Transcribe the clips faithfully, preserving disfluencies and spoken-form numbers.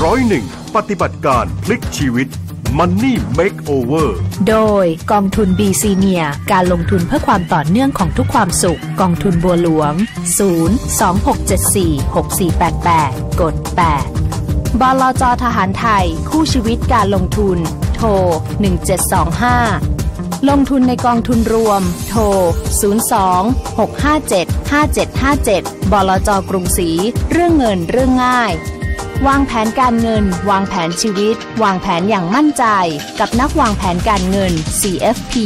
ร้อยเอ็ดปฏิบัติการพลิกชีวิต Money Makeover โดยกองทุน บี Senior การลงทุนเพื่อความต่อเนื่องของทุกความสุขกองทุนบัวหลวงศูนย์ สอง หก เจ็ด สี่ หก สี่ แปด แปดกดแปดบลจ.ทหารไทยคู่ชีวิตการลงทุนโทรหนึ่งเจ็ดสองห้าลงทุนในกองทุนรวมโทรศูนย์ สอง หก ห้า เจ็ด ห้า เจ็ด ห้า เจ็ดบลจ.กรุงศรีเรื่องเงินเรื่องง่ายวางแผนการเงินวางแผนชีวิตวางแผนอย่างมั่นใจกับนักวางแผนการเงิน ซี เอฟ พี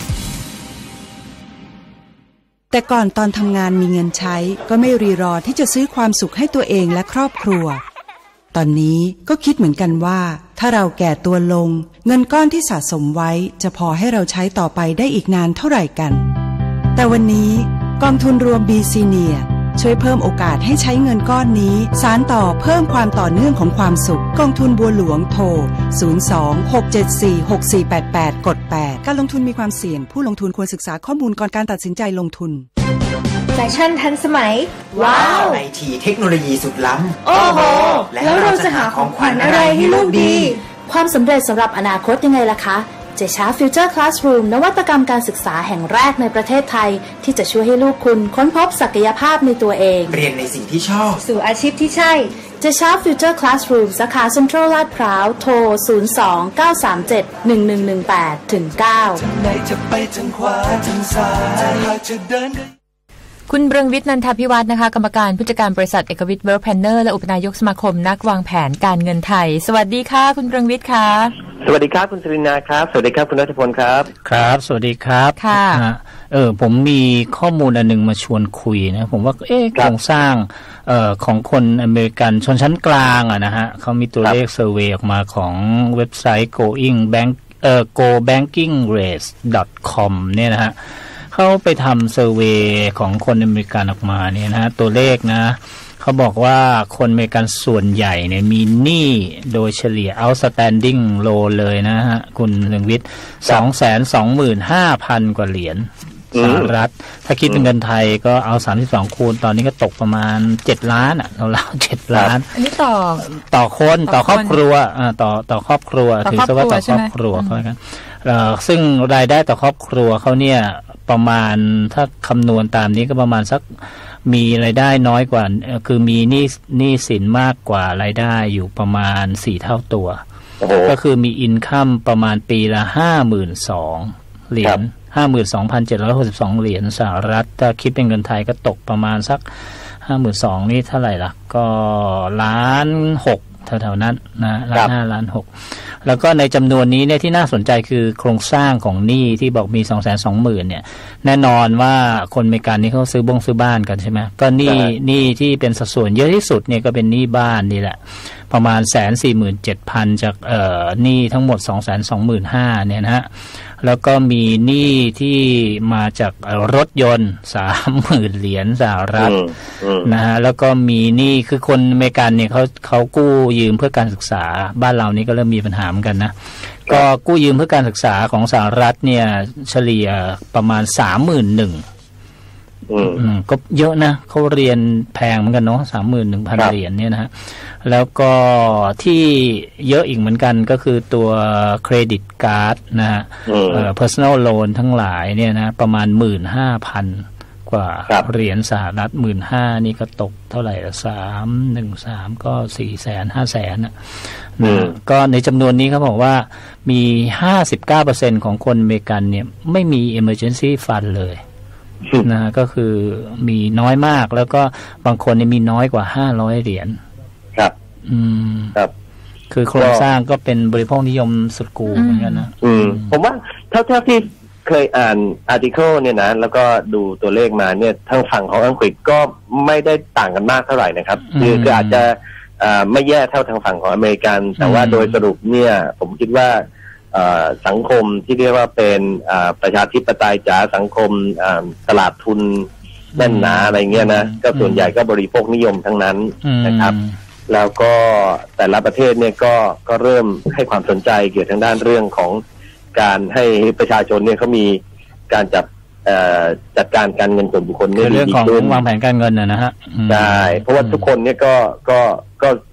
แต่ก่อนตอนทำงานมีเงินใช้ก็ไม่รีรอที่จะซื้อความสุขให้ตัวเองและครอบครัวตอนนี้ก็คิดเหมือนกันว่าถ้าเราแก่ตัวลงเงินก้อนที่สะสมไว้จะพอให้เราใช้ต่อไปได้อีกนานเท่าไหร่กันแต่วันนี้กองทุนรวม บี Senior ช่วยเพิ่มโอกาสให้ใช้เงินก้อนนี้สานต่อเพิ่มความต่อเนื่องของความสุขกองทุนบัวหลวงโทรศูนย์ สอง หก เจ็ด สี่ หก สี่ แปด แปดกดแปดการลงทุนมีความเสี่ยงผู้ลงทุนควรศึกษาข้อมูลก่อนการตัดสินใจลงทุนแฟชั่นทันสมัยว้าวไอทีเทคโนโลยีสุดล้ำโอ้โหแล้วเราจะหาของขวัญอะไรให้ลูกดีความสำเร็จสำหรับอนาคตยังไงล่ะคะเจชาฟิวเจอร์คลาสรูมนวัตกรรมการศึกษาแห่งแรกในประเทศไทยที่จะช่วยให้ลูกคุณค้นพบศักยภาพในตัวเองเรียนในสิ่งที่ชอบสู่อาชีพที่ใช่เจชาฟิวเจอร์คลาสรูมสาขาเซ็นทรัลลาดพร้าวโทรศูนย์ สอง เก้า สาม เจ็ด หนึ่ง หนึ่ง หนึ่ง แปด ถึง เก้าจะไปทางขวาทางซ้ายหากจะเดินคุณเรืองวิทย์นันทพิวัฒน์นะคะกรรมการผู้จัดการบริษัทเอกวิทย์เวิร์คแพลนเนอร์และอุปนายกสมาคมนักวางแผนการเงินไทยสวัสดีค่ะคุณเรืองวิทย์ค่ะสวัสดีครับคุณสุรินาครับสวัสดีครับคุณรัชพลครับครับสวัสดีครับค่ะเออผมมีข้อมูลอันนึงมาชวนคุยนะผมว่าเอ๊ะโครงสร้างเอ่อของคนอเมริกันชนชั้นกลางอ่ะนะฮะเขามีตัวเลขเซอร์เวย์ออกมาของเว็บไซต์ going bank เอ่อ go banking rates dot com เนี่ยนะฮะเขาไปทำเซอร์เวย์ของคนอเมริกันออกมาเนี่ยนะตัวเลขนะเขาบอกว่าคนอเมริกันส่วนใหญ่เนี่ยมีหนี้โดยเฉลี่ย outstanding loan เลยนะฮะคุณเรืองวิทย์ สองแสนสองหมื่นห้าพัน กว่าเหรียญสหรัฐถ้าคิดเป็นเงินไทยก็เอาสามสิบสองคูณตอนนี้ก็ตกประมาณเจ็ดล้านอ่ะเราๆเจ็ดล้านอันนี้ต่อต่อคนต่อครอบครัวอ่าต่อต่อครอบครัวถือซะว่าต่อครอบครัวเขากันเอ่อซึ่งรายได้ต่อครอบครัวเขาเนี่ยประมาณถ้าคำนวณตามนี้ก็ประมาณสักมีรายได้น้อยกว่าคือมีหนี้หนี้สินมากกว่ารายได้อยู่ประมาณสี่เท่าตัวก็คือมีอินคัมประมาณปีละ ห้าหมื่นสองพัน เหรียญ ห้าหมื่นสองพันเจ็ดร้อยหกสิบสอง เหรียญสหรัฐถ้าคิดเป็นเงินไทยก็ตกประมาณสัก ห้าหมื่นสองพัน นี่เท่าไหร่ล่ะก็ล้านหกแถวๆนั้นนะล้านห้าล้านหกแล้วก็ในจำนวนนี้เนี่ยที่น่าสนใจคือโครงสร้างของหนี้ที่บอกมี สองแสนสองหมื่น เนี่ยแน่นอนว่าคนอเมริกันนี่เขาซื้อบ้งซื้อบ้านกันใช่ไหมก็หนี้หนี้ที่เป็นสัดส่วนเยอะที่สุดเนี่ยก็เป็นหนี้บ้านนี่แหละประมาณ หนึ่งแสนสี่หมื่นเจ็ดพัน จากเอ่อหนี้ทั้งหมด สองแสนสองหมื่นห้าพัน เนี่ยนะฮะแล้วก็มีหนี้ที่มาจากรถยนต์ สามหมื่น เหรียญสหรัฐนะฮะแล้วก็มีหนี้คือคนอเมริกันเนี่ยเขาเขากู้ยืมเพื่อการศึกษาบ้านเรานี่ก็เริ่มมีปัญหาเหมือนกันนะก็กู้ยืมเพื่อการศึกษาของสหรัฐเนี่ยเฉลี่ยประมาณ สามหมื่นหนึ่งพัน อืมก็เยอะนะเขาเรียนแพงเหมือนกันเนาะ สามหมื่นหนึ่งพัน เหรียญเนี่ยนะฮะแล้วก็ที่เยอะอีกเหมือนกันก็คือตัวเครดิตการ์ดนะฮะเอ่อ personal loan ทั้งหลายเนี่ยนะประมาณ หนึ่งหมื่นห้าพัน กว่าเหรียญสหรัฐ หนึ่งหมื่นห้าพัน นี่ก็ตกเท่าไหร่ละสามหนึ่งสามก็ สี่แสน ห้าแสนน่ะนะก็ในจำนวนนี้เขาบอกว่ามี ห้าสิบเก้าเปอร์เซ็นต์ ของคนอเมริกันเนี่ยไม่มี emergency fund เลยนะก็คือมีน้อยมากแล้วก็บางคนเนี่ยมีน้อยกว่าห้าร้อยเหรียญครับอืมครับคือโครงสร้างก็เป็นบริโภคนิยมสุดกูเหมือนกันนะอืมผมว่าเท่าๆที่เคยอ่านอาร์ติเคิลเนี่ยนะแล้วก็ดูตัวเลขมาเนี่ยทางฝั่งของอังกฤษก็ไม่ได้ต่างกันมากเท่าไหร่นะครับคือคืออาจจะอ่าไม่แย่เท่าทางฝั่งของอเมริกันแต่ว่าโดยสรุปเนี่ยผมคิดว่าสังคมที่เรียกว่าเป็นประชาธิปไตยจ๋าสังคมตลาดทุนแน่นหนาอะไรเงี้ยนะก็ส่วนใหญ่ก็บริโภคนิยมทั้งนั้นนะครับแล้วก็แต่ละประเทศเนี่ยก็ก็เริ่มให้ความสนใจเกี่ยวกับทางด้านเรื่องของการให้ประชาชนเนี่ยเขามีการจัดจัดการการเงินส่วนบุคคลเนี่ยเรื่องของวางแผนการเงินนะฮะใช่เพราะว่าทุกคนเนี่ยก็ก็ก็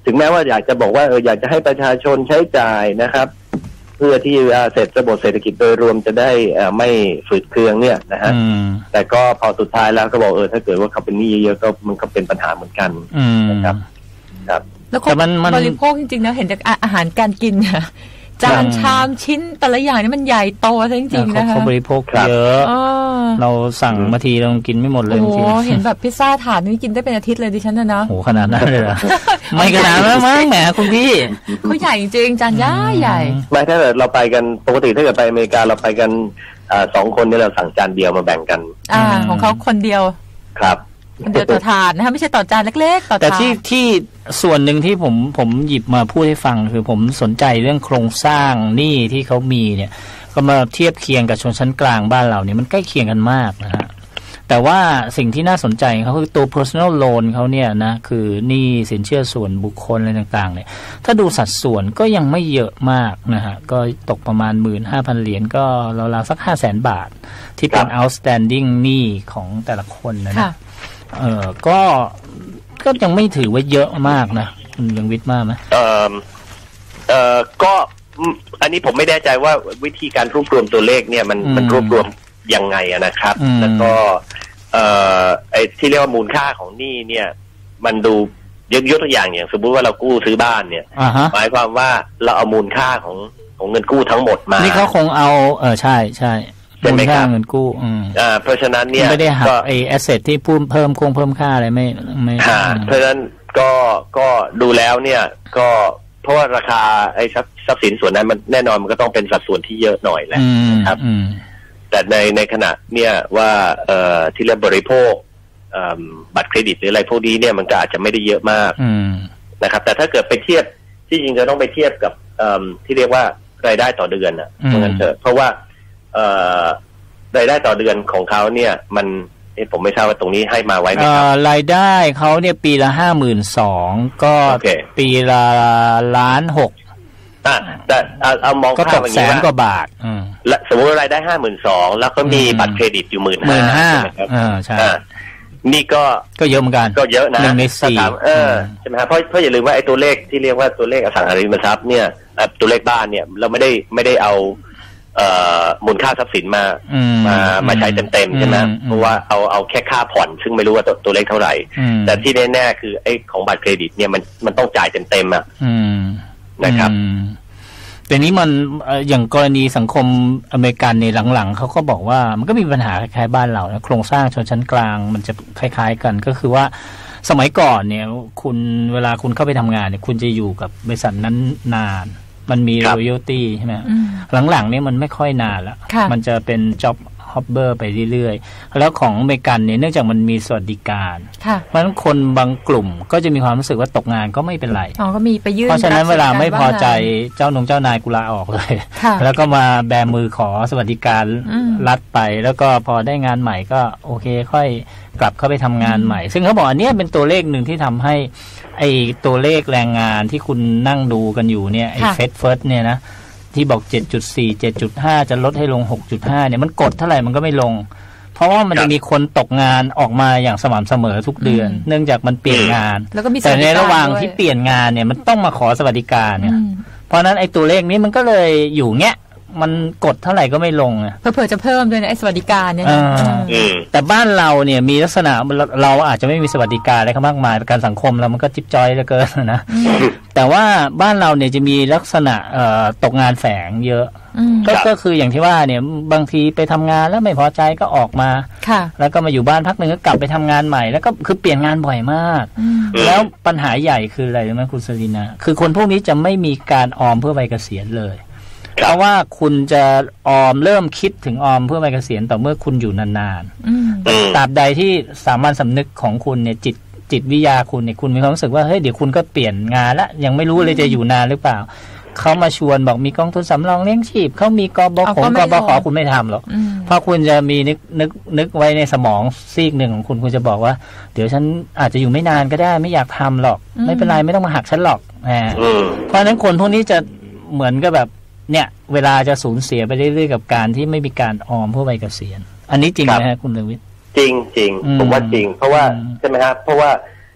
ถึงแม้ว่าอยากจะบอกว่าเอออยากจะให้ประชาชนใช้จ่ายนะครับเพื่อที่เสร็จระบบเศรษฐกิจโดยรวมจะได้ไม่ฝืดเคืองเนี่ยนะฮะแต่ก็พอสุดท้ายแล้วก็บอกเออถ้าเกิดว่าเขาเป็นหนี้เยอะๆก็มันก็เป็นปัญหาเหมือนกันนะครับครับแล้วคนบริโภคจริงๆนะเห็นจากอาหารการกินเนี่ยจานชามชิ้นแต่ละอย่างนี่มันใหญ่โตซะจริงๆนะคะเขาบริโภคเยอะเราสั่งมาทีเรากินไม่หมดเลยจริงๆเห็นแบบพิซซ่าถาดนี่กินได้เป็นอาทิตย์เลยดิฉันนะนะโอ้ขนาดนั้นเลยเหรอไม่ขนาดนั้นมั้งแหมคุณพี่เขาใหญ่จริงจานย่าใหญ่ไม่ถ้าเกิดเราไปกันปกติถ้าเกิดไปอเมริกาเราไปกันสองคนนี่เราสั่งจานเดียวมาแบ่งกันอ่าของเขาคนเดียวครับเดียวต่อถาดนะคะไม่ใช่ต่อจานเล็กๆต่อถาดแต่ที่ที่ส่วนหนึ่งที่ผมผมหยิบมาพูดให้ฟังคือผมสนใจเรื่องโครงสร้างหนี้ที่เขามีเนี่ยก็มาเทียบเคียงกับชนชั้นกลางบ้านเราเนี่ยมันใกล้เคียงกันมากนะฮะแต่ว่าสิ่งที่น่าสนใจเขาคือตัว personal loan เขาเนี่ยนะคือหนี้สินเชื่อส่วนบุคคลอะไรต่างๆเนี่ยถ้าดูสัดส่วนก็ยังไม่เยอะมากนะฮะก็ตกประมาณ หนึ่งหมื่นห้าพัน เหรียญก็ราวๆสัก ห้าแสน บาทที่เป็น outstanding หนี้ของแต่ละคนนะนะเออก็ก็ยังไม่ถือว่าเยอะมากนะคุณเรืองวิทย์มากไหมเออเออก็อันนี้ผมไม่แน่ใจว่าวิธีการรวบรวมตัวเลขเนี่ยมันมันรวบรวมยังไงนะครับแล้วก็เอ่อไอ้ที่เรียกว่ามูลค่าของหนี้เนี่ยมันดูยกยกตัวอย่างอย่างสมมุติว่าเรากู้ซื้อบ้านเนี่ยหมายความว่าเราเอามูลค่าของของเงินกู้ทั้งหมดมานี่เขาคงเอาเออใช่ใช่มูลค่าเงินกู้อ่าเพราะฉะนั้นเนี่ยไม่ได้หักไอ้แอสเซทที่พุ่มเพิ่มคงเพิ่มค่าอะไรไม่ไม่เพราะฉะนั้นก็ก็ดูแล้วเนี่ยก็เพราะว่าราคาไอ้ทรัพย์สินส่วนนั้นมันแน่นอนมันก็ต้องเป็นสัดส่วนที่เยอะหน่อยแหละครับแต่ในในขณะเนี่ยว่าเอ่อที่เรียกบริโภคบัตรเครดิตหรืออะไรพวกนี้เนี่ยมันก็อาจจะไม่ได้เยอะมากนะครับแต่ถ้าเกิดไปเทียบที่จริงจะต้องไปเทียบกับที่เรียกว่ารายได้ต่อเดือนอ่ะเพราะงั้นเถอะเพราะว่าเอ่อรายได้ต่อเดือนของเขาเนี่ยมันผมไม่ทราบว่าตรงนี้ให้มาไว้ไหมครับรายได้เขาเนี่ยปีละห้าหมื่นสองก็ okay. ปีละล้านหกอ่ะแต่เอาเอามองก็ตกแสนกว่าบาทและสมมติรายได้ห้าหมื่นสองแล้วก็มีบัตรเครดิตอยู่หมื่นห้าใช่ไหมครับอ่าใช่นี่ก็ก็เยอะเหมือนกันก็เยอะนะหนึ่งในสี่เออใช่ไหมครับเพราะเพราะอย่าลืมว่าไอ้ตัวเลขที่เรียกว่าตัวเลขอสังหาริมทรัพย์เนี่ยตัวเลขบ้านเนี่ยเราไม่ได้ไม่ได้เอาเอ่อมูลค่าทรัพย์สินมามามาใช้เต็มๆใช่ไหมเพราะว่าเอาเอาแค่ค่าผ่อนซึ่งไม่รู้ว่าตัวตัวเลขเท่าไหร่แต่ที่แน่ๆคือไอ้ของบัตรเครดิตเนี่ยมันมันต้องจ่ายเต็มๆอ่ะนะครับแต่นี้มันอย่างกรณีสังคมอเมริกันในหลังๆเขาก็บอกว่ามันก็มีปัญหาคล้ายๆบ้านเรานะโครงสร้างชนชั้นกลางมันจะคล้ายๆกันก็คือว่าสมัยก่อนเนี่ยคุณเวลาคุณเข้าไปทำงานเนี่ยคุณจะอยู่กับบริษัทนั้นนานมันมี royalty ใช่ไหมหลังๆนี่มันไม่ค่อยนานแล้วมันจะเป็น job hopper ไปเรื่อยๆแล้วของอเมริกันเนี่ยเนื่องจากมันมีสวัสดิการเพราะฉะนั้นคนบางกลุ่มก็จะมีความรู้สึกว่าตกงานก็ไม่เป็นไรอ๋อก็มีไปยื่นเพราะฉะนั้นเวลาไม่พอใจเจ้านงเจ้านายกุลาออกเลยแล้วก็มาแบมือขอสวัสดิการรัฐไปแล้วก็พอได้งานใหม่ก็โอเคค่อยกลับเข้าไปทำงานใหม่ซึ่งเขาบอกอันนี้เป็นตัวเลขหนึ่งที่ทำให้ไอ้ตัวเลขแรงงานที่คุณนั่งดูกันอยู่เนี่ยไอ้เฟดเฟิร์สเนี่ยนะที่บอก เจ็ดจุดสี่ เจ็ดจุดห้า จะลดให้ลง หกจุดห้า เนี่ยมันกดเท่าไหร่มันก็ไม่ลงเพราะว่ามันจะมีคนตกงานออกมาอย่างสม่ำเสมอทุกเดือนเนื่องจากมันเปลี่ยนงานแต่ในระหว่างที่เปลี่ยนงานเนี่ยมันต้องมาขอสวัสดิการเนี่ยเพราะนั้นไอ้ตัวเลขนี้มันก็เลยอยู่เงี้ยมันกดเท่าไหร่ก็ไม่ลงอ่ะเผื่อจะเพิ่มด้วยนะไอ้สวัสดิการเนี่ยแต่บ้านเราเนี่ยมีลักษณะเราอาจจะไม่มีสวัสดิการอะไรมากมายประกันสังคมเรามันก็จิ๊บจ้อยเหลือเกินนะแต่ว่าบ้านเราเนี่ยจะมีลักษณะตกงานแฝงเยอะก็คืออย่างที่ว่าเนี่ยบางทีไปทำงานแล้วไม่พอใจก็ออกมาแล้วก็มาอยู่บ้านพักหนึ่งก็กลับไปทำงานใหม่แล้วก็คือเปลี่ยนงานบ่อยมากแล้วปัญหาใหญ่คืออะไรรู้ไหมคุณสรีนาคือคนพวกนี้จะไม่มีการออมเพื่อวัยเกษียณเลยเพราะว่าคุณจะออมเริ่มคิดถึงออมเพื่อวัยเกษียณต่อเมื่อคุณอยู่นานๆตราบใดที่สามัญสำนึกของคุณเนี่ยจิตจิตวิทยาคุณเนี่ยคุณมีความรู้สึกว่าเฮ้ยเดี๋ยวคุณก็เปลี่ยนงานละยังไม่รู้เลยจะอยู่นานหรือเปล่าเขามาชวนบอกมีกองทุนสำรองเลี้ยงชีพเขามีกบขกบขคุณไม่ทำหรอกเพราะคุณจะมีนึกนึกนึกไว้ในสมองซีกหนึ่งของคุณคุณจะบอกว่าเดี๋ยวฉันอาจจะอยู่ไม่นานก็ได้ไม่อยากทำหรอกไม่เป็นไรไม่ต้องมาหักฉันหรอกเพราะฉะนั้นคนพวกนี้จะเหมือนกับแบบเนี่ยเวลาจะสูญเสียไปเรื่อยๆกับการที่ไม่มีการออมเพื่อวัยเกษียณอันนี้จริงไหมฮะคุณเรืองวิทย์จริงจริงผมว่าจริงเพราะว่าใช่ไหมครับเพราะว่า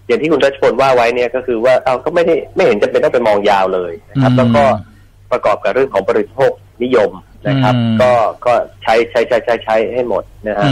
อย่างที่คุณรัชพลว่าไว้เนี่ยก็คือว่าเอาก็ไม่ได้ไม่เห็นจำเป็นต้องไปมองยาวเลยนะครับแล้วก็ประกอบกับเรื่องของบริโภคนิยมนะครับก็ก็ใช้ใช้ใช้ใช้ใช้ให้หมดนะฮะ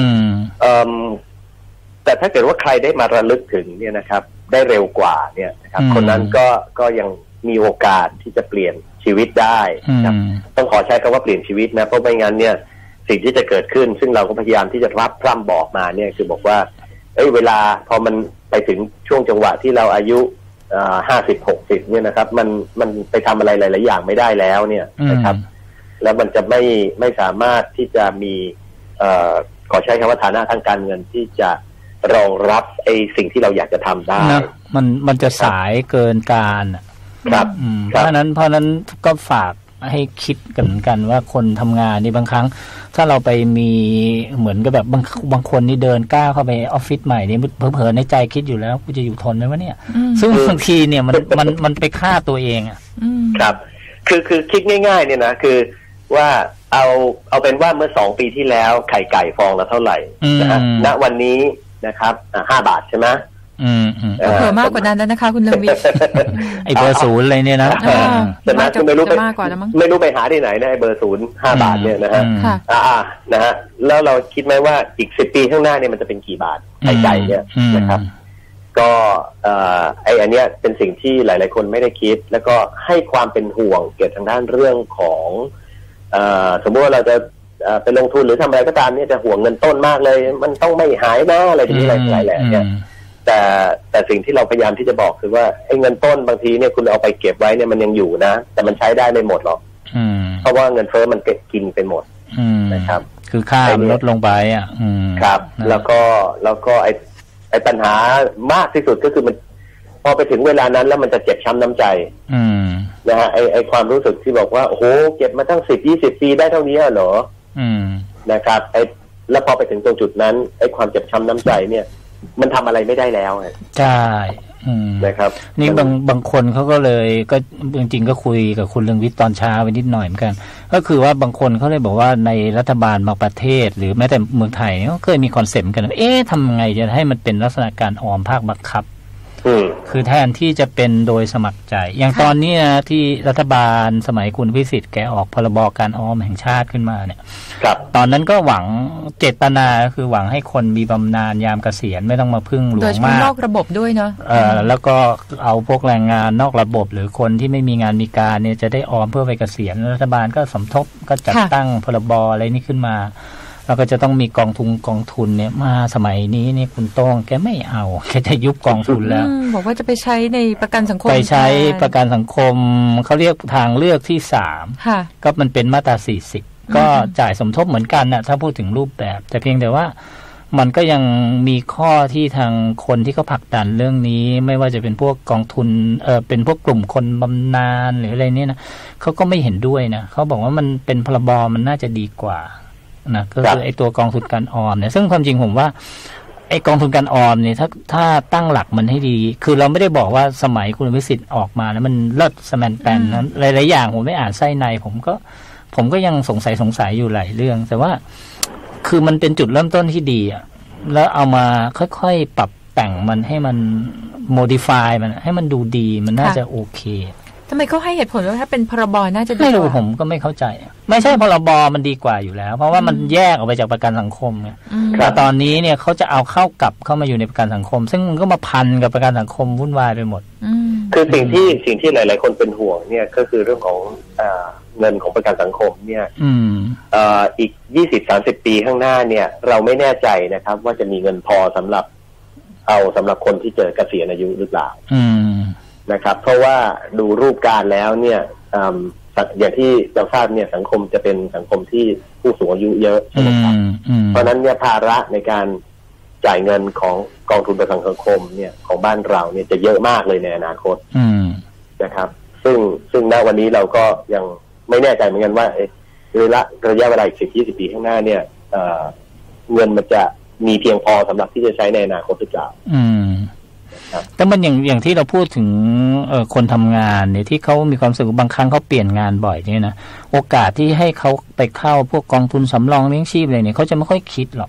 แต่ถ้าเกิดว่าใครได้มาระลึกถึงเนี่ยนะครับได้เร็วกว่าเนี่ยนะครับคนนั้นก็ก็ยังมีโอกาสที่จะเปลี่ยนชีวิตได้ครับต้องขอใช้คำว่าเปลี่ยนชีวิตนะเพราะไม่งั้นเนี่ยสิ่งที่จะเกิดขึ้นซึ่งเราก็พยายามที่จะรับพร่ำบอกมาเนี่ยคือบอกว่าเอ้ยเวลาพอมันไปถึงช่วงจังหวะที่เราอายุห้าสิบหกสิบเนี่ยนะครับมันมันไปทำอะไรหลายๆอย่างไม่ได้แล้วเนี่ยนะครับแล้วมันจะไม่ไม่สามารถที่จะมีเอ่อขอใช้คำว่าฐานะทางการเงินที่จะรองรับไอ้สิ่งที่เราอยากจะทำได้มันมันจะสายเกินการครับเพราะนั้นเพราะนั้นก็ฝากให้คิดกันเหมือนกันว่าคนทำงานนี่บางครั้งถ้าเราไปมีเหมือนกับแบบบางบางคนนี่เดินก้าวเข้าไปออฟฟิศใหม่นี่เผลอๆในใจคิดอยู่แล้วกูจะอยู่ทนไหมวะเนี่ยซึ่งบางทีเนี่ยมันมันมันไปฆ่าตัวเองอ่ะครับคือคือคิดง่ายๆเนี่ยนะคือว่าเอาเอาเป็นว่าเมื่อสองปีที่แล้วไข่ไก่ฟองละเท่าไหร่นะฮะณวันนี้นะครับห้าบาทใช่ไหมอืมอืมเผื่อมากกว่านั้นแล้วนะคะคุณเรืองวิทย์ไอเบอร์ศูนย์อะไรเนี่ยนะแต่มาไม่รู้ไปไม่รู้ไปหาที่ไหนนะไอเบอร์ศูนย์ห้าบาทเนี่ยนะฮะอ่านะฮะแล้วเราคิดไหมว่าอีกสิบปีข้างหน้าเนี่ยมันจะเป็นกี่บาทไข่ไก่เนี่ยนะครับก็เอ่อไออันเนี้ยเป็นสิ่งที่หลายๆคนไม่ได้คิดแล้วก็ให้ความเป็นห่วงเกี่ยวกับทางด้านเรื่องของเอ่อสมมติว่าเราจะไปลงทุนหรือทำอะไรก็ตามเนี่ยจะห่วงเงินต้นมากเลยมันต้องไม่หายนะอะไรที่อะไรหลายแหล่เนี่ยแต่แต่สิ่งที่เราพยายามที่จะบอกคือว่าไอ้เงินต้นบางทีเนี่ยคุณเอาไปเก็บไว้เนี่ยมันยังอยู่นะแต่มันใช้ได้ไม่หมดหรอกเพราะว่าเงินเฟ้อมันเก็บกินไปหมดนะครับคือค่ามันลดลงไปอ่ะครับแล้วก็แล้วก็ไอ้ไอ้ปัญหามากที่สุดก็คือมันพอไปถึงเวลานั้นแล้วมันจะเจ็บช้ำน้ำใจนะฮะไอ้ไอ้ความรู้สึกที่บอกว่าโอ้โหเก็บมาตั้งสิบยี่สิบปีได้เท่านี้เหรอนะครับไอ้แล้วพอไปถึงตรงจุดนั้นไอ้ความเจ็บช้ำน้ำใจเนี่ยมันทำอะไรไม่ได้แล้วใช่นะครับนี่บางบางคนเขาก็เลยก็จริงๆก็คุยกับคุณเรืองวิทย์ตอนเช้าไปนิดหน่อยเหมือนกันก็คือว่าบางคนเขาเลยบอกว่าในรัฐบาลบางประเทศหรือแม้แต่เมืองไทยก็เคยมีคอนเซ็ปต์กันเอ๊ะทำไงจะให้มันเป็นลักษณะการออมภาคบังคับคือแทนที่จะเป็นโดยสมัครใจอย่างตอนนี้นะที่รัฐบาลสมัยคุณพิสิทธิ์แกออกพรบการออมแห่งชาติขึ้นมาเนี่ยตอนนั้นก็หวังเจตนาคือหวังให้คนมีบำนาญยามเกษียณไม่ต้องมาพึ่งหลวงมากโดยเฉพาะนอกระบบด้วยเนาะเออแล้วก็เอาพวกแรงงานนอกระบบหรือคนที่ไม่มีงานมีการเนี่ยจะได้ออมเพื่อไปเกษียณรัฐบาลก็สมทบก็จัดตั้งพรบอะไรนี่ขึ้นมาแล้วก็จะต้องมีกองทุนกองทุนเนี่ยมาสมัยนี้เนี่ยคุณโต้งแกไม่เอาแกจะยุบกองทุนแล้วบอกว่าจะไปใช้ในประกันสังคมไปใช้ประกันสังคมเขาเรียกทางเลือกที่สามก็มันเป็นมาตราสี่สิบก็จ่ายสมทบเหมือนกันนะถ้าพูดถึงรูปแบบแต่เพียงแต่ว่ามันก็ยังมีข้อที่ทางคนที่เขาผลักดันเรื่องนี้ไม่ว่าจะเป็นพวกกองทุนเออเป็นพวกกลุ่มคนบำนาญหรืออะไรเนี่ยนะเขาก็ไม่เห็นด้วยนะเขาบอกว่ามันเป็นพรบมันน่าจะดีกว่านะก็คือไอ้ตัวกองทุนการออมเนี่ยซึ่งความจริงผมว่าไอ้กองทุนการออมเนี่ยถ้าถ้าตั้งหลักมันให้ดีคือเราไม่ได้บอกว่าสมัยคุณวิสิทธิ์ออกมาแล้วมันเลิศสแมนแปนนั้นหลายๆอย่างผมไม่อ่านไส้ในผมก็ผมก็ยังสงสัยสงสัยอยู่หลายเรื่องแต่ว่าคือมันเป็นจุดเริ่มต้นที่ดีอ่ะแล้วเอามาค่อยๆปรับแต่งมันให้มันโมดิฟายมันให้มันดูดีมันน่าจะโอเคทำไมเขาให้เหตุผลว่าถ้าเป็นพรบน่าจะดีกว่าไม่รู้ผมก็ไม่เข้าใจไม่ใช่พรบมันดีกว่าอยู่แล้วเพราะว่ามันแยกออกไปจากประกันสังคมไงแต่ตอนนี้เนี่ยเขาจะเอาเข้ากลับเข้ามาอยู่ในประกันสังคมซึ่งมันก็มาพันกับประกันสังคมวุ่นวายไปหมดคือสิ่งที่สิ่งที่หลายๆคนเป็นห่วงเนี่ยก็คือเรื่องของเงินของประกันสังคมเนี่ยอีก ยี่สิบถึงสามสิบ ปีข้างหน้าเนี่ยเราไม่แน่ใจนะครับว่าจะมีเงินพอสำหรับเอาสำหรับคนที่เจอเกษียณอายุหรือเปล่านะครับเพราะว่าดูรูปการแล้วเนี่ยอย่างที่เราทราบเนี่ยสังคมจะเป็นสังคมที่ผู้สูงอายุเยอะใช่ไหมครับเพราะนั้นเนี่ยภาระในการจ่ายเงินของกองทุนประกันสังคมเนี่ยของบ้านเราเนี่ยจะเยอะมากเลยในอนาคตนะครับซึ่งซึ่งณวันนี้เราก็ยังไม่แน่ใจเหมือนกันว่าระยะระยะเวลาอีกสิบยี่สิบปีข้างหน้าเนี่ยเงินมันจะมีเพียงพอสำหรับที่จะใช้ในอนาคตหรือเปล่าแต่มันอย่างอย่างที่เราพูดถึงเอ่อคนทำงานเนี่ยที่เขามีความรู้สึกบางครั้งเขาเปลี่ยนงานบ่อยเนี่ยนะโอกาสที่ให้เขาไปเข้าพวกกองทุนสำรองเลี้ยงชีพอะไรเนี่ยเขาจะไม่ค่อยคิดหรอก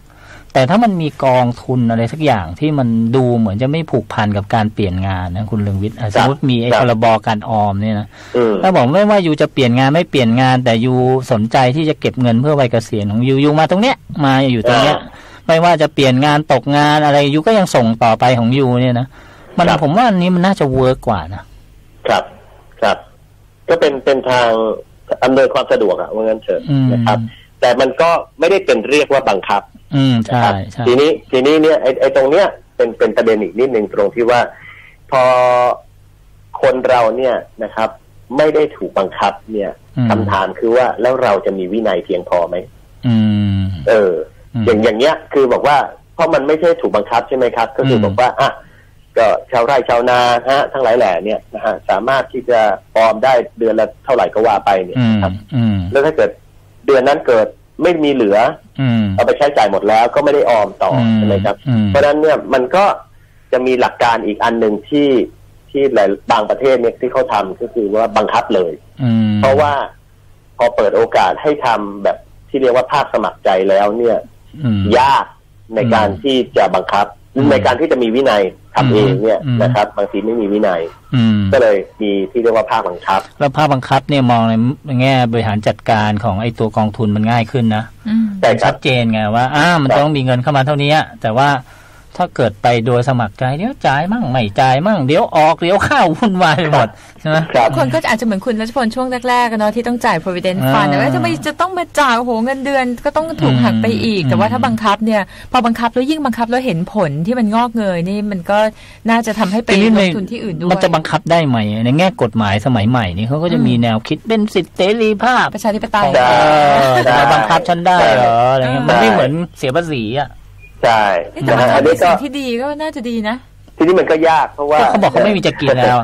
แต่ถ้ามันมีกองทุนอะไรสักอย่างที่มันดูเหมือนจะไม่ผูกพันกับการเปลี่ยนงานนะคุณเรืองวิทย์สมมติมีไอ้พรบการออมเนี่ยนะถ้าบอกไม่ว่ายูจะเปลี่ยนงานไม่เปลี่ยนงานแต่ยูสนใจที่จะเก็บเงินเพื่อวัยเกษียณของยูยูมาตรงเนี้ยมาอยู่ตรงเนี้ยไม่ว่าจะเปลี่ยนงานตกงานอะไรยูก็ยังส่งต่อไปของยูเนี่ยนะมันผมว่าอันนี้มันน่าจะเวิร์กกว่านะครับครับก็เป็นเป็นทางอำนวยความสะดวกอะว่างั้นเถอะนะครับแต่มันก็ไม่ได้เป็นเรียกว่าบังคับอืมใช่ใช่ทีนี้ทีนี้เนี่ยไอ้ไอ้ตรงเนี้ยเป็นเป็นประเด็นอีกนิดนึงตรงที่ว่าพอคนเราเนี่ยนะครับไม่ได้ถูกบังคับเนี่ยคำถามคือว่าแล้วเราจะมีวินัยเพียงพอไหมอืมเอออย่างอย่างเงี้ยคือบอกว่าเพราะมันไม่ใช่ถูกบังคับใช่ไหมครับก็คือบอกว่าอ่ะก็ชาวไร่ชาวนาฮะทั้งหลายแหล่เนี่ยนะฮะสามารถที่จะออมได้เดือนละเท่าไหร่ก็ว่าไปเนี่ยครับแล้วถ้าเกิดเดือนนั้นเกิดไม่มีเหลือเอาไปใช้จ่ายหมดแล้วก็ไม่ได้ออมต่อใช่ไหมครับเพราะฉะนั้นเนี่ยมันก็จะมีหลักการอีกอันหนึ่งที่ที่หลายบางประเทศเนี่ยที่เขาทำก็คือว่าบังคับเลยเพราะว่าพอเปิดโอกาสให้ทำแบบที่เรียกว่าภาคสมัครใจแล้วเนี่ยยากในการที่จะบังคับในการที่จะมีวินัยทำเองเนี่ยนะครับบางทีไม่มีวินัยก็เลยมีที่เรียกว่าภาคบังคับแล้วภาคบังคับเนี่ยมองในแง่บริหารจัดการของไอ้ตัวกองทุนมันง่ายขึ้นนะแต่ชัดเจนไงว่าอ่ามันต้องมีเงินเข้ามาเท่านี้แต่ว่าถ้าเกิดไปโดยสมัครใจเดี๋ยวจ่ายมั่งไม่จ่ายมั่งเดี๋ยวออกเดี๋ยวเข้าวุ่นวายไปหมดใช่ไหมคนก็อาจจะเหมือนคุณรัชพลช่วงแรกๆกันเนาะที่ต้องจ่าย provident fund แต่ว่าทำไมจะต้องมาจ่ายโหเงินเดือนก็ต้องถูกหักไปอีกแต่ว่าถ้าบังคับเนี่ยพอบังคับแล้วยิ่งบังคับแล้วเห็นผลที่มันงอกเงยนี่มันก็น่าจะทำให้ไปลงทุนที่อื่นด้วยมันจะบังคับได้ไหมในแง่กฎหมายสมัยใหม่นี่เขาก็จะมีแนวคิดเป็นสิทธิเสรีภาพประชาธิปไตยจะมาบังคับฉันได้เหรออะไรเงี้ยมันไม่เหมือนเสียภาษีอ่ะใช่แต่อันนี้ก็สิ่งที่ดีก็น่าจะดีนะทีนี้มันก็ยากเพราะว่าเขาบอกเขาไม่มีจะกินแล้ว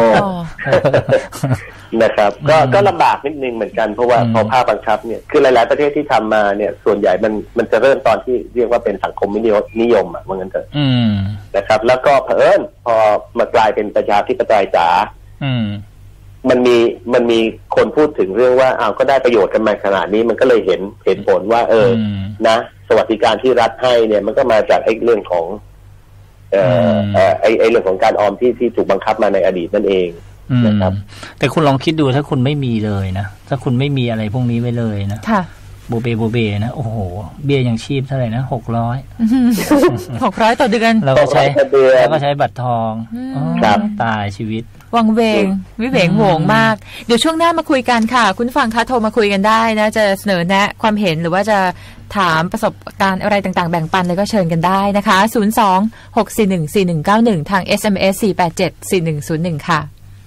นะครับก็ก็ลำบากนิดนึงเหมือนกันเพราะว่าพอภาคบังคับเนี่ยคือหลายๆประเทศที่ทำมาเนี่ยส่วนใหญ่มันมันจะเริ่มตอนที่เรียกว่าเป็นสังคมนิยมอ่ะว่างั้นเถอะนะครับแล้วก็เผอิญพอมากลายเป็นประชาธิปไตยจ๋ามันมีมันมีคนพูดถึงเรื่องว่าอ้าวก็ได้ประโยชน์กันมาขนาดนี้มันก็เลยเห็นเห็นผลว่าเออนะสวัสดิการที่รัฐให้เนี่ยมันก็มาจากไอ้เรื่องของเอ่อเอ่อไอ้ไอ้เรื่องของการออมที่ที่ถูกบังคับมาในอดีตนั่นเองนะครับแต่คุณลองคิดดูถ้าคุณไม่มีเลยนะถ้าคุณไม่มีอะไรพวกนี้ไว้เลยนะค่ะโบเบโบเบนะโอ้โหเบี้ยยังชีพเท่าไหร่นะหกร้อยหกร้อยต่อเดือนเราก็ใช้แล้วก็ใช้บัตรทองตายชีวิตวังเวงวิเวงโหวงมากเดี๋ยวช่วงหน้ามาคุยกันค่ะคุณฟังคะโทรมาคุยกันได้นะจะเสนอแนะความเห็นหรือว่าจะถามประสบการณ์อะไรต่างๆแบ่งปันเลยก็เชิญกันได้นะคะศูนย์ สอง หก สี่ หนึ่ง สี่ หนึ่ง เก้า หนึ่งทาง เอส เอ็ม เอส สี่ แปด เจ็ด สี่ หนึ่ง ศูนย์ หนึ่งค่ะ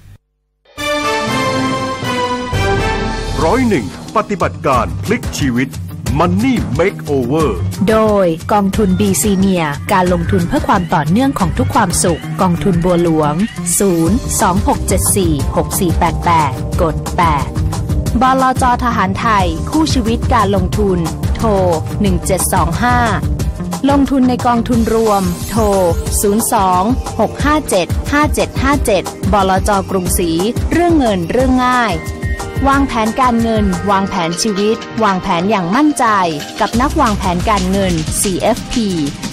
ร้อยหนึ่งปฏิบัติการพลิกชีวิต Money Makeover โดยกองทุน บี ซี เนีย การลงทุนเพื่อความต่อเนื่องของทุกความสุขกองทุนบัวหลวงศูนย์ สอง หก เจ็ด สี่ หก สี่ แปด แปดกดแปดบลจ.ทหารไทยคู่ชีวิตการลงทุนโทรหนึ่งเจ็ดสองห้าลงทุนในกองทุนรวมโทรศูนย์ สอง หก ห้า เจ็ด ห้า เจ็ด ห้า เจ็ดบลจ.กรุงศรีเรื่องเงินเรื่องง่ายวางแผนการเงินวางแผนชีวิตวางแผนอย่างมั่นใจกับนักวางแผนการเงิน ซี เอฟ พี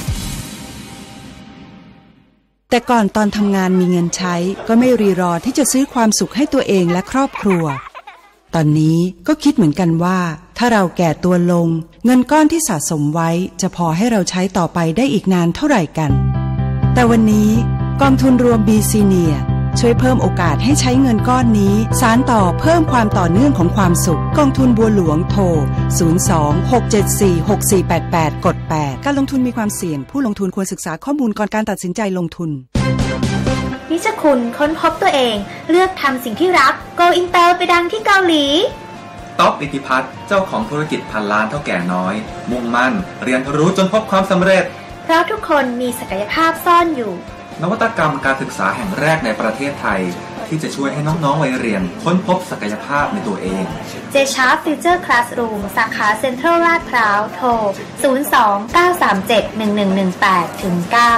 แต่ก่อนตอนทำงานมีเงินใช้ก็ไม่รีรอที่จะซื้อความสุขให้ตัวเองและครอบครัวตอนนี้ก็คิดเหมือนกันว่าถ้าเราแก่ตัวลงเงินก้อนที่สะสมไว้จะพอให้เราใช้ต่อไปได้อีกนานเท่าไหร่กันแต่วันนี้กองทุนรวม บี ซี เนีย ช่วยเพิ่มโอกาสให้ใช้เงินก้อนนี้สานต่อเพิ่มความต่อเนื่องของความสุขกองทุนบัวหลวงโทรศูนย์ สอง หก เจ็ด สี่ หก สี่ แปด แปดกดแปดการลงทุนมีความเสี่ยงผู้ลงทุนควรศึกษาข้อมูลก่อนการตัดสินใจลงทุนนิชคุณค้นพบตัวเองเลือกทำสิ่งที่รัก Go Inter ไปดังที่เกาหลีต๊อบอิทธิพัฒน์เจ้าของธุรกิจพันล้านเท่าแก่น้อยมุ่งมั่นเรียนรู้จนพบความสำเร็จเพราะทุกคนมีศักยภาพซ่อนอยู่นวัตกรรมการศึกษาแห่งแรกในประเทศไทยที่จะช่วยให้น้องๆวัยเรียนค้นพบศักยภาพในตัวเองเจ ชาร์ป Future Classroom สาขาเซ็นทรัลลาดพร้าวโทรศูนย์ สอง เก้า สาม เจ็ด หนึ่ง หนึ่ง หนึ่ง แปด เก้า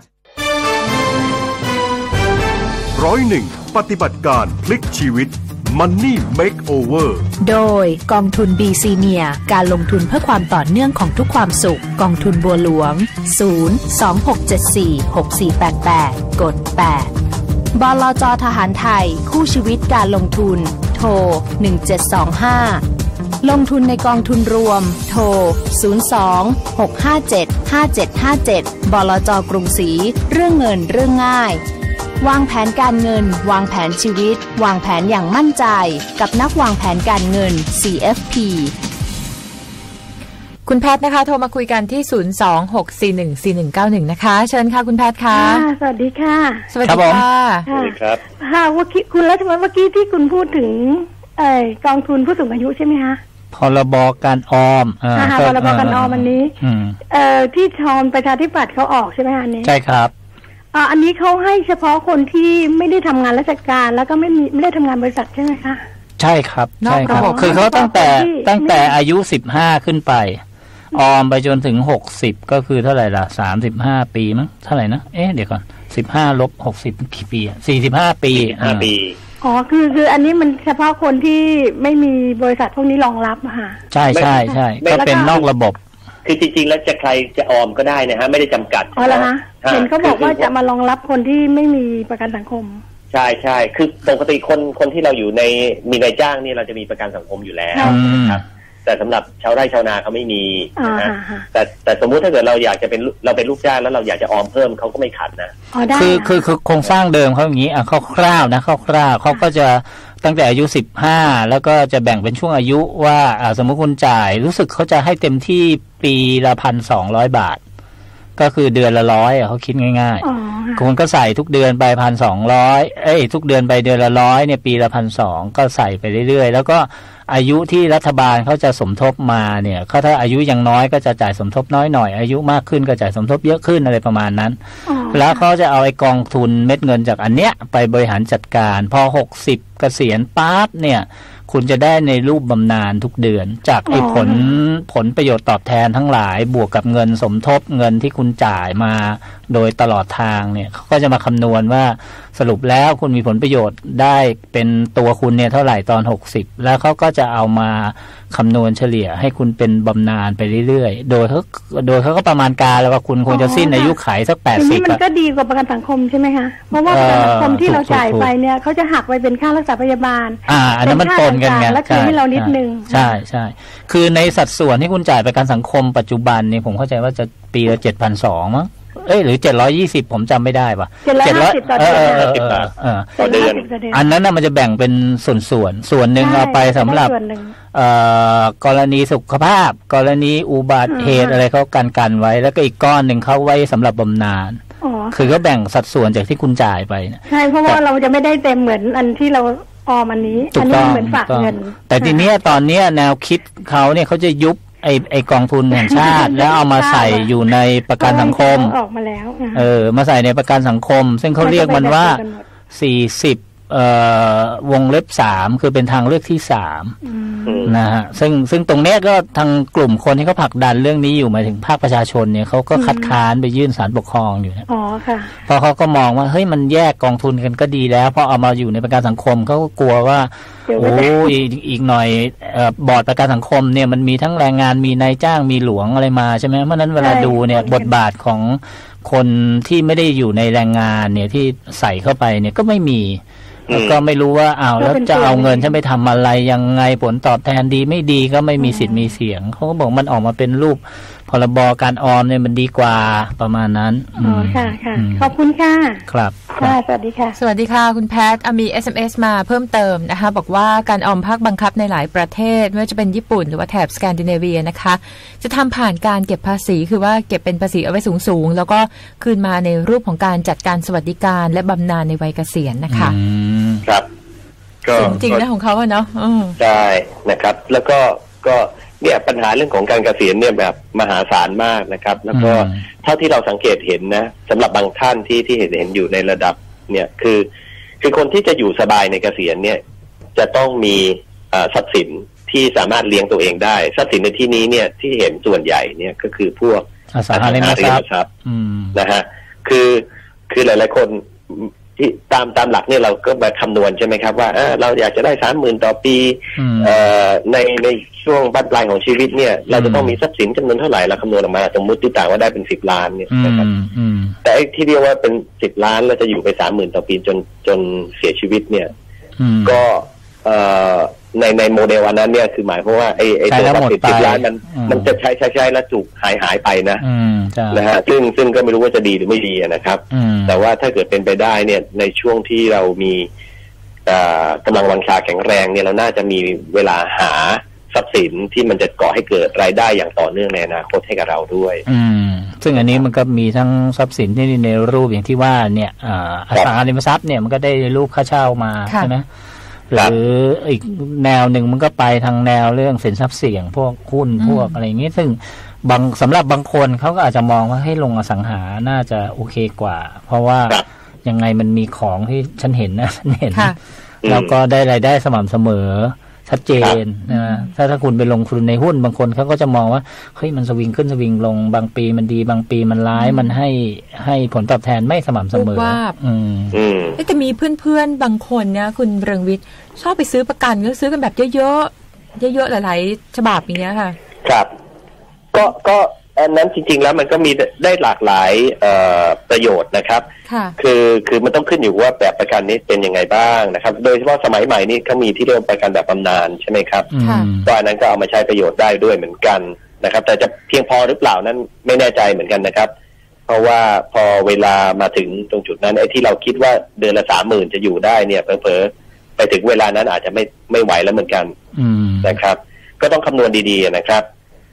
ร้อยหนึ่งปฏิบัติการพลิกชีวิต Money Makeover โดยกองทุน บี ซี เนีย การลงทุนเพื่อความต่อเนื่องของทุกความสุขกองทุนบัวหลวงศูนย์ สอง หก เจ็ด สี่ หก สี่ แปด แปดกดแปดบลจ.ทหารไทยคู่ชีวิตการลงทุนโทรหนึ่งเจ็ดสองห้าลงทุนในกองทุนรวมโทรศูนย์ สอง หก ห้า เจ็ด ห้า เจ็ด ห้า เจ็ดบลจ.กรุงศรีเรื่องเงินเรื่องง่ายวางแผนการเงินวางแผนชีวิตวางแผนอย่างมั่นใจกับนักวางแผนการเงิน ซี เอฟ พีคุณแพทย์นะคะโทรมาคุยกันที่ศูนย์ สอง หก สี่ หนึ่ง สี่ หนึ่ง เก้าหนึ่งนะคะเชิญค่ะคุณแพทย์ค่ะสวัสดีค่ะสวัสดีค่ะสวัสดีครับค่ะว่าคุณรัชวัฒน์เมื่อกี้ที่คุณพูดถึงเอ่อกองทุนผู้สูงอายุใช่ไหมคะพรบการออมอ่าพรบการออมอันนี้เอ่อที่ชอนประชาธิปัตย์เขาออกใช่ไหมคะอันนี้ใช่ครับอ่าอันนี้เขาให้เฉพาะคนที่ไม่ได้ทำงานราชการแล้วก็ไม่มีไม่ได้ทำงานบริษัทใช่ไหมคะใช่ครับใช่ครับคือเขาตั้งแต่ตั้งแต่อายุสิบห้าขึ้นไปออมไปจนถึงหกสิบก็คือเท่าไหร่ล่ะสามสิบห้าปีมั้งเท่าไหร่นะเอ๊ะเดี๋ยวก่อนสิบห้าลบหกสิบกี่ปีอ่ะสี่สิบห้าปีห้าปีอ๋อคือคืออันนี้มันเฉพาะคนที่ไม่มีบริษัทพวกนี้รองรับอะค่ะใช่ใช่ใช่ก็เป็นนอกระบบคือจริงๆแล้วจะใครจะออมก็ได้นะฮะไม่ได้จำกัดอ๋อเหรอคะเห็นเขาบอกว่าจะมารองรับคนที่ไม่มีประกันสังคมใช่ใช่คือปกติคนคนที่เราอยู่ในมีนายจ้างนี่เราจะมีประกันสังคมอยู่แล้วนะครับแต่สำหรับชาวไร่ชาวนาเขาไม่มีนะฮะแต่แต่สมมุติถ้าเกิดเราอยากจะเป็นเราเป็นลูกจ้างแล้วเราอยากจะออมเพิ่มเขาก็ไม่ขัดนะคือคือคือโครงสร้างเดิมเขาอย่างนี้อ่ะคร่าวๆนะคร่าวๆเขาก็จะตั้งแต่อายุสิบห้าแล้วก็จะแบ่งเป็นช่วงอายุว่าอ่าสมมติคุณจ่ายรู้สึกเขาจะให้เต็มที่ปีละพันสองร้อยบาทก็คือเดือนละร้อยเขาคิดง่ายๆคุณก็ใส่ทุกเดือนไปพันสองร้อยเอ้ยทุกเดือนไปเดือนละร้อยเนี่ยปีละพันสองก็ใส่ไปเรื่อยๆแล้วก็อายุที่รัฐบาลเขาจะสมทบมาเนี่ยเขาถ้าอายุยังน้อยก็จะจ่ายสมทบน้อยหน่อยอายุมากขึ้นก็จ่ายสมทบเยอะขึ้นอะไรประมาณนั้นแล้วเขาจะเอาไอ้กองทุนเม็ดเงินจากอันเนี้ยไปบริหารจัดการพอหกสิบเกษียณปั๊บเนี่ยคุณจะได้ในรูปบำนาญทุกเดือนจากไอ้ผลผลประโยชน์ตอบแทนทั้งหลายบวกกับเงินสมทบเงินที่คุณจ่ายมาโดยตลอดทางเนี่ยเขาก็จะมาคำนวณว่าสรุปแล้วคุณมีผลประโยชน์ได้เป็นตัวคุณเนี่ยเท่าไหร่ตอนหกสิบแล้วเขาก็จะเอามาคำนวณเฉลี่ยให้คุณเป็นบำนาญไปเรื่อยๆโดยเขาโดยเขาก็ประมาณการแล้วว่าคุณคงจะสิ้นอายุขัยสักแปดสิบมันก็ดีกว่าประกันสังคมใช่ไหมคะเพราะว่าประกันสังคมที่เราจ่ายไปเนี่ยเขาจะหักไปเป็นค่ารักษาพยาบาลอ่าอันนั้นมันปนกันไงแล้วคืนให้เรานิดนึงใช่ใช่คือในสัดส่วนที่คุณจ่ายประกันสังคมปัจจุบันเนี่ยผมเข้าใจว่าจะปีละเจ็ดพันสองมั้งเอ้ยหรือเจ็ดร้อยยี่สิบผมจำไม่ได้ป่ะเจ็ดร้อยห้าสิบต่อเดือนต่อเดือนอันนั้นน่ะมันจะแบ่งเป็นส่วนส่วนส่วนหนึ่งเอาไปสำหรับเอ่อกรณีสุขภาพกรณีอุบัติเหตุอะไรเขากันกันไว้แล้วก็อีกก้อนหนึ่งเขาไว้สำหรับบำนาญคือก็แบ่งสัดส่วนจากที่คุณจ่ายไปใช่เพราะว่าเราจะไม่ได้เต็มเหมือนอันที่เราออมอันนี้อันนี้เหมือนฝากเงินแต่ทีนี้ตอนนี้แนวคิดเขาเนี่ยเขาจะยุบไอไอกองทุนแห่งชาติแล้วเอามาใส่อยู่ในประกันสังคมออกมาแล้วเออมาใส่ในประกันสังคมซึ่งเขาเรียกมันว่าสี่สิบเอ่อวงเล็บสามคือเป็นทางเลือกที่สามนะฮะซึ่งซึ่งตรงเนี้ยก็ทางกลุ่มคนที่เขาผลักดันเรื่องนี้อยู่หมายถึงภาคประชาชนเนี่ยเขาก็คัดค้านไปยื่นศาลปกครองอยู่นะอ๋อค่ะเพราะเขาก็มองว่าเฮ้ยมันแยกกองทุนกันก็ดีแล้วพอเอามาอยู่ในประกันสังคมเขาก็กลัวว่าโอ้ยอีกหน่อยบอร์ดประกันสังคมเนี่ยมันมีทั้งแรงงานมีนายจ้างมีหลวงอะไรมาใช่ไหมเพราะนั้นเวลาดูเนี่ยบทบาทของคนที่ไม่ได้อยู่ในแรงงานเนี่ยที่ใส่เข้าไปเนี่ยก็ไม่มีแล้วก็ไม่รู้ว่าอ้าวแล้วจะเอาเงินฉันไปทำอะไรยังไงผลตอบแทนดีไม่ดีก็ไม่มีสิทธิ์มีเสียงเขาก็บอกมันออกมาเป็นรูปพรบการออมเนี่ยมันดีกว่าประมาณนั้นอ๋อค่ะค่ะขอบคุณค่ะครับค่ะสวัสดีค่ะสวัสดีค่ะคุณแพทย์มี เอส เอ็ม เอส มาเพิ่มเติมนะคะบอกว่าการออมภาคบังคับในหลายประเทศไม่ว่าจะเป็นญี่ปุ่นหรือว่าแถบสแกนดิเนเวียนะคะจะทำผ่านการเก็บภาษีคือว่าเก็บเป็นภาษีเอาไว้สูงๆแล้วก็คืนมาในรูปของการจัดการสวัสดิการและบำนาญในวัยเกษียณนะคะครับก็จริงๆนะของเขาเนาะใช่นะครับแล้วก็ก็เนี่ยปัญหาเรื่องของการเกษียณเนี่ยแบบมหาศาลมากนะครับแล้วก็เท่าที่เราสังเกตเห็นนะสำหรับบางท่านที่ที่เห็นเห็นอยู่ในระดับเนี่ยคือคือคนที่จะอยู่สบายในเกษียณเนี่ยจะต้องมีทรัพย์สินที่สามารถเลี้ยงตัวเองได้ทรัพย์สินในที่นี้เนี่ยที่เห็นส่วนใหญ่เนี่ยก็คือพวกอสังหาริมทรัพย์นะฮะคือคือหลายๆคนที่ตามตามหลักเนี่ยเราก็มาคำนวณใช่ไหมครับว่าเราอยากจะได้สามหมื่นต่อปีในในช่วงบั้นปลายของชีวิตเนี่ยเราจะต้องมีทรัพย์สินจำนวนเท่าไหร่เราคำนวณออกมาสมมติที่ต่างว่าได้เป็นสิบล้านเนี่ยนะครับแต่ไอ้ที่เรียกว่าเป็นสิบล้านเราจะอยู่ไปสามหมื่นต่อปีจนจนเสียชีวิตเนี่ยก็ในในโมเดลวันนั้นเนี่ยคือหมายความว่าไอ้ไอ้ตัวบัตรสิบล้านมันมันจะใช้ใช้ใช้แล้วจุกหายหายไปนะนะฮะซึ่งซึ่งก็ไม่รู้ว่าจะดีหรือไม่ดีนะครับแต่ว่าถ้าเกิดเป็นไปได้เนี่ยในช่วงที่เรามีกำลังวังชาแข็งแรงเนี่ยเราน่าจะมีเวลาหาทรัพย์สินที่มันจะก่อให้เกิดรายได้อย่างต่อเนื่องในอนาคตให้กับเราด้วยอืมซึ่งอันนี้มันก็มีทั้งทรัพย์สินที่ในรูปอย่างที่ว่าเนี่ยอสังหาริมทรัพย์เนี่ยมันก็ได้รูปค่าเช่ามาใช่ไหมหรืออีกแนวหนึ่งมันก็ไปทางแนวเรื่องสินทรัพย์เสี่ยงพวกหุ้นพวกอะไรอย่างนี้ซึ่งบางสำหรับบางคนเขาก็อาจจะมองว่าให้ลงอสังหาน่าจะโอเคกว่าเพราะว่ายังไงมันมีของที่ฉันเห็นนะฉันเห็นแล้วก็ได้รายได้สม่ำเสมอชัดเจนนะถ้าถ้าคุณไปลงทุนในหุ้นบางคนเขาก็จะมองว่าเฮ้ยมันสวิงขึ้นสวิงลงบางปีมันดีบางปีมันร้ายมันให้ให้ผลตอบแทนไม่สม่ำเสมออืมอืมแต่มีเพื่อนๆบางคนเนี่ยคุณเรืองวิทย์ชอบไปซื้อประกันก็ซื้อกันแบบเยอะๆเยอะๆหลายๆฉบับอย่างเงี้ยค่ะครับก็ก็อันนั้นจริงๆแล้วมันก็มีได้หลากหลายประโยชน์นะครับคือคือมันต้องขึ้นอยู่ว่าแบบประกันนี้เป็นยังไงบ้างนะครับโดยเฉพาะสมัยใหม่นี่เขามีที่เรียกว่าประกันแบบบำนาญใช่ไหมครับก็อันนั้นก็เอามาใช้ประโยชน์ได้ด้วยเหมือนกันนะครับแต่จะเพียงพอหรือเปล่านั้นไม่แน่ใจเหมือนกันนะครับเพราะว่าพอเวลามาถึงตรงจุดนั้นไอ้ที่เราคิดว่าเดือนละสามหมื่นจะอยู่ได้เนี่ยเผลอๆไปถึงเวลานั้นอาจจะไม่ไม่ไหวแล้วเหมือนกันนะครับก็ต้องคำนวณดีๆนะครับ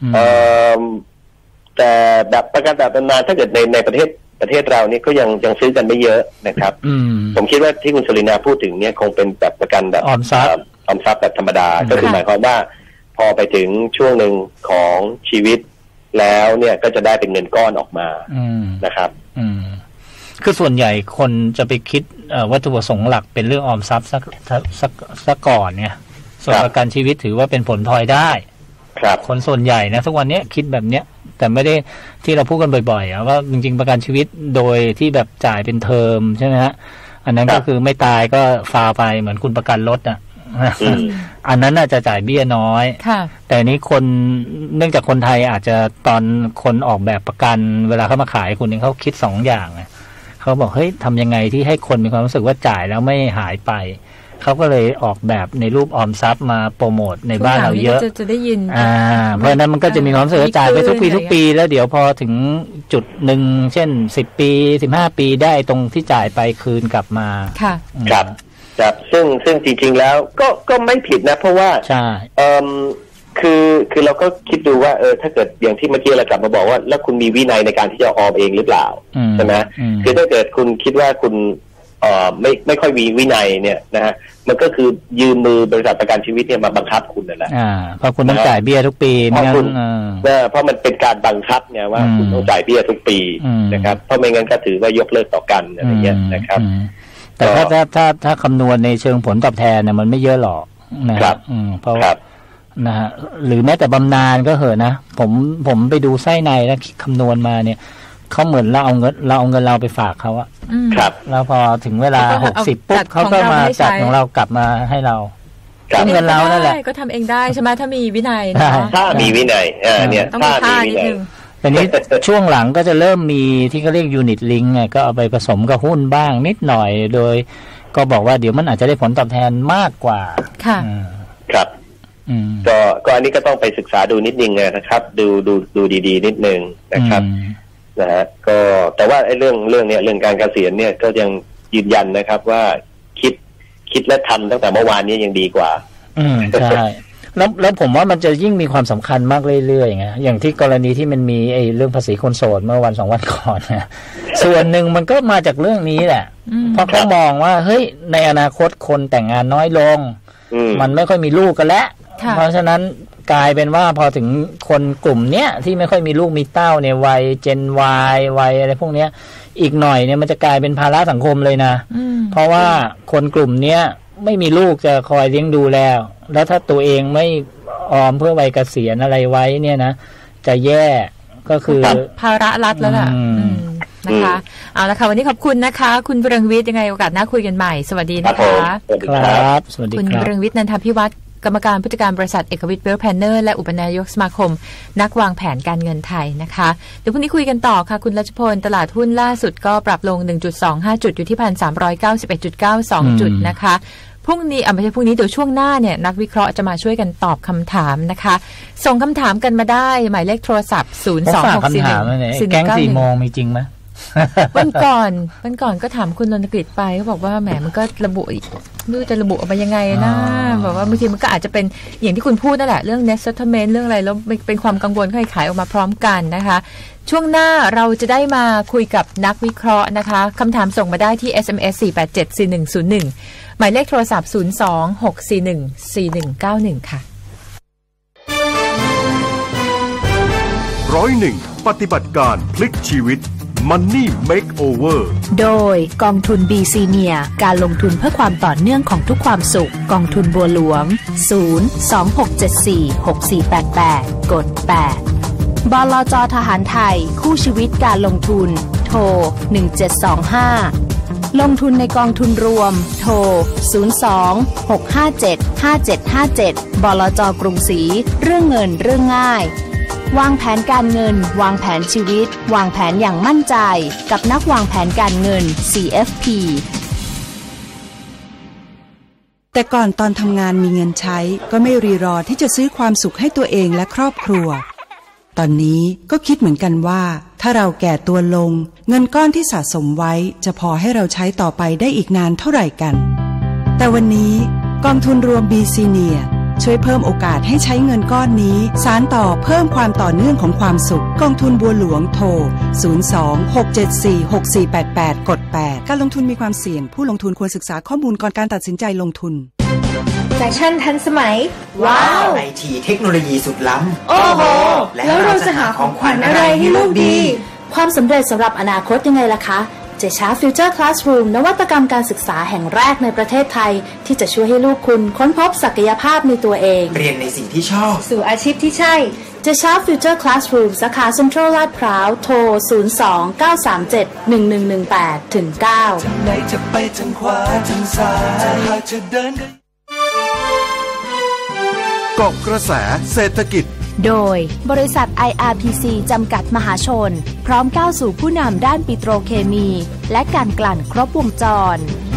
แต่แบบประกันแบบบำนาญถ้าเกิดในในประเทศประเทศเรานี่ก็ยังยังซื้อกันไม่เยอะนะครับผมคิดว่าที่คุณสุรินาพูดถึงเนี่ยคงเป็นแบบประกันแบบออมทรัพย์ออมทรัพย์แบบธรรมดาก็คือหมายความว่าพอไปถึงช่วงหนึ่งของชีวิตแล้วเนี่ยก็จะได้เป็นเงินก้อนออกมานะครับคือส่วนใหญ่คนจะไปคิดวัตถุประสงค์หลักเป็นเรื่องออมทรัพย์สักสักสักก่อนเนี่ยส่วนประกันชีวิตถือว่าเป็นผลพลอยได้คนส่วนใหญ่นะทุกวันนี้คิดแบบเนี้ยแต่ไม่ได้ที่เราพูดกันบ่อยๆว่าจริงๆประกันชีวิตโดยที่แบบจ่ายเป็นเทอมใช่ไหมฮะอันนั้นก็คือไม่ตายก็ฟาไปเหมือนคุณประกันรถอ่ะอันนั้นน่าจะจ่ายเบี้ยน้อยแต่นี้คนเนื่องจากคนไทยอาจจะตอนคนออกแบบประกันเวลาเขามาขายคุณเนี่ยเขาคิดสองอย่างเขาบอกเฮ้ยทำยังไงที่ให้คนมีความรู้สึกว่าจ่ายแล้วไม่หายไปเขาก็เลยออกแบบในรูปออมทรัพย์มาโปรโมทในบ้านเราเยอะจะได้ยินอ่าเพราะนั้นมันก็จะมีความรู้สึกว่าจ่ายไปทุกปีทุกปีแล้วเดี๋ยวพอถึงจุดหนึ่งเช่นสิบปีสิบห้าปีได้ตรงที่จ่ายไปคืนกลับมาค่ะครับครับซึ่งซึ่งจริงๆแล้วก็ก็ไม่ผิดนะเพราะว่าใช่เอ่อคือคือเราก็คิดดูว่าเออถ้าเกิดอย่างที่เมื่อกี้เรากลับมาบอกว่าแล้วคุณมีวินัยในการที่จะออมเองหรือเปล่าใช่ไหมคือถ้าเกิดคุณคิดว่าคุณเอ่อไม่ไม่ค่อยมีวินัยเนี่ยนะฮะมันก็คือยืมมือบริษัทประกันชีวิตเนี่ยมาบังคับคุณนั่นแหละอ่าเพราะคุณต้องจ่ายเบี้ยทุกปีเพราะคุณเพราะมันเป็นการบังคับไงว่าคุณต้องจ่ายเบี้ยทุกปีนะครับเพราะไม่งั้นก็ถือว่ายกเลิกต่อกันอะไรเงี้ยนะครับแต่ถ้าถ้าถ้าถ้าคำนวณในเชิงผลตอบแทนเนี่ยมันไม่เยอะหรอกนะครับอืมเพราะนะฮะหรือแม้แต่บำนาญก็เหอะนะผมผมไปดูไส้ในแล้วคำนวณมาเนี่ยเขาเหมือนเราเอาเงินเราเอาเงินเราไปฝากเขาอะครับแล้วพอถึงเวลาหกสิบปุ๊บเขาก็มาจัดของเรากลับมาให้เราเงินเรานั่นแหละก็ทำเองได้ใช่ไหมถ้ามีวินัยนะถ้ามีวินัยอ่าเนี่ยถ้ามีวินัยแต่นี้ช่วงหลังก็จะเริ่มมีที่เขาเรียกยูนิตลิงก์ไงก็เอาไปผสมกับหุ้นบ้างนิดหน่อยโดยก็บอกว่าเดี๋ยวมันอาจจะได้ผลตอบแทนมากกว่าค่ะครับก็ก็อันนี้ก็ต้องไปศึกษาดูนิดนึงนะครับดูดูดูดีๆนิดนึงนะครับนะฮะก็แต่ว่าไอ้เรื่องเรื่องเนี้ยเรื่องการเกษียณเนี่ยก็ยังยืนยันนะครับว่าคิดคิดและทำตั้งแต่เมื่อวานนี้ยังดีกว่าอืมใช่แล้วแล้วผมว่ามันจะยิ่งมีความสำคัญมากเรื่อยๆไงอย่างที่กรณีที่มันมีไอ้เรื่องภาษีคนโสดเมื่อวันสองวันก่อนนะส่วนหนึ่งมันก็มาจากเรื่องนี้แหละเพราะเขามองว่าเฮ้ยในอนาคตคนแต่งงานน้อยลงมันไม่ค่อยมีลูกกันแล้วเพราะฉะนั้นกลายเป็นว่าพอถึงคนกลุ่มเนี้ยที่ไม่ค่อยมีลูกมีเต้าเนี่ยวัยเจน Y วัยอะไรพวกเนี้ยอีกหน่อยเนี่ยมันจะกลายเป็นภาระสังคมเลยนะเพราะว่าคนกลุ่มเนี้ยไม่มีลูกจะคอยเลี้ยงดูแล้วแล้วถ้าตัวเองไม่ออมเพื่อวัยเกษียณอะไรไว้เนี่ยนะจะแย่ก็คือภาระรัฐแล้วล่ะนะคะเอาละค่ะวันนี้ขอบคุณนะคะคุณเรืองวิทย์ยังไงโอกาสหน้าคุยกันใหม่สวัสดีนะคะครับสวัสดีครับคุณเรืองวิทย์นันทพิวัตรกรรมการผู้จัดการบริษัทเอกวิทย์เวลแพลนเนอร์และอุปนายกสมาคมนักวางแผนการเงินไทยนะคะเดี๋ยวพรุ่งนี้คุยกันต่อค่ะคุณรัชพลตลาดหุ้นล่าสุดก็ปรับลง หนึ่งจุดสองห้า จุดอยู่ที่ หนึ่งพันสามร้อยเก้าสิบเอ็ดจุดเก้าสอง จุดนะคะพรุ่งนี้อ่ะไม่ใช่พรุ่งนี้เดี๋ยวช่วงหน้าเนี่ยนักวิเคราะห์จะมาช่วยกันตอบคำถามนะคะส่งคำถามกันมาได้หมายเลขโทรศัพท์ศูนย์ สอง หก สี่ หนึ่งแก๊งสี่โมงมีจริงไหมวันก่อนวันก่อนก็ถามคุณรณกฤษไปเขาบอกว่าแหมมันก็ระบุไม่รู้จะระบุออกมายังไงนะแบบว่าบางทีมันก็อาจจะเป็นอย่างที่คุณพูดนั่นแหละเรื่อง net settlement เรื่องอะไรแล้วเป็นความกังวลขายออกมาพร้อมกันนะคะช่วงหน้าเราจะได้มาคุยกับนักวิเคราะห์นะคะคำถามส่งมาได้ที่ เอส เอ็ม เอส สี่ แปด เจ็ด สี่ หนึ่ง ศูนย์ หนึ่งหมายเลขโทรศัพท์ ศูนย์ สอง หก สี่ หนึ่ง สี่ หนึ่ง เก้า หนึ่งค่ะร้อยหนึ่งปฏิบัติการพลิกชีวิต Money Makeover โดยกองทุน B Senior การลงทุนเพื่อความต่อเนื่องของทุกความสุขกองทุนบัวหลวงศูนย์ สอง หก เจ็ด สี่ หก สี่ แปด แปดกดแปดบลจ.ทหารไทยคู่ชีวิตการลงทุนโทรหนึ่งเจ็ดสองห้าลงทุนในกองทุนรวมโทรศูนย์ สอง หก ห้า เจ็ด ห้า เจ็ด ห้า เจ็ดบลจ.กรุงศรีเรื่องเงินเรื่องง่ายวางแผนการเงินวางแผนชีวิตวางแผนอย่างมั่นใจกับนักวางแผนการเงิน ซี เอฟ พีแต่ก่อนตอนทำงานมีเงินใช้ก็ไม่รีรอที่จะซื้อความสุขให้ตัวเองและครอบครัวตอนนี้ก็คิดเหมือนกันว่าถ้าเราแก่ตัวลงเงินก้อนที่สะสมไว้จะพอให้เราใช้ต่อไปได้อีกนานเท่าไหร่กันแต่วันนี้กองทุนรวม B Seniorช่วยเพิ่มโอกาสให้ใช้เงินก้อนนี้สานต่อเพิ่มความต่อเนื่องของความสุขกองทุนบัวหลวงโทรศูนย์ สอง หก เจ็ด สี่ หก สี่ แปด แปดกดแปดการลงทุนมีความเสี่ยงผู้ลงทุนควรศึกษาข้อมูลก่อนการตัดสินใจลงทุนแฟชั่นทันสมัยว้าวไอทีเทคโนโลยีสุดล้ำโอ้โหแล้วเราจะหาของขวัญอะไรให้ลูกดีความสำเร็จสำหรับอนาคตยังไงล่ะคะเจชา Future Classroom นวัตกรรมการศึกษาแห่งแรกในประเทศไทยที่จะช่วยให้ลูกคุณค้นพบศักยภาพในตัวเองเรียนในสิ่งที่ชอบสู่อาชีพที่ใช่เจชา Future Classroom สาขาเซ็นทรัลลาดพร้าวโทรศูนย์ สอง เก้า สาม เจ็ด หนึ่ง หนึ่ง หนึ่ง แปด ถึง เก้าไหนจะไปทางขวาทางซ้ายหากจะเดินเกาะกระแสเศรษฐกิจโดยบริษัท ไอ อาร์ พี ซี จำกัดมหาชนพร้อมก้าวสู่ผู้นำด้านปิโตรเคมีและการกลั่นครบวงจร